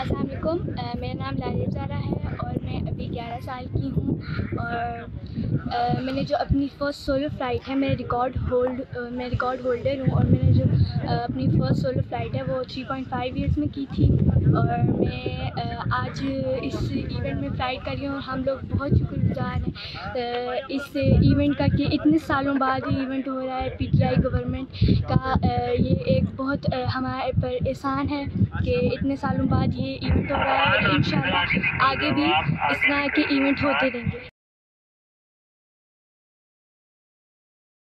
अस्सलाम वालेकुम। मेरा नाम लालिया ज़ारा है और मैं अभी 11 साल की हूँ। और मैंने जो अपनी फ़र्स्ट सोलो फ़्लाइट है, मैं रिकॉर्ड होल्डर हूँ। और मैंने जो अपनी फ़र्स्ट सोलो फ़्लाइट है वो 3.5 ईयर्स में की थी। और मैं आज इस इवेंट में फ़्लाइट कर रही हूँ और हम लोग बहुत शुक्रगुज़ार हैं इस इवेंट का कि इतने सालों बाद ये इवेंट हो रहा है। पीटीआई गवर्नमेंट का ये एक बहुत हमारे पर एहसान है कि इतने सालों बाद ये इवेंट हो रहा है। और इंशाल्लाह आगे भी इस तरह के इवेंट होते रहेंगे।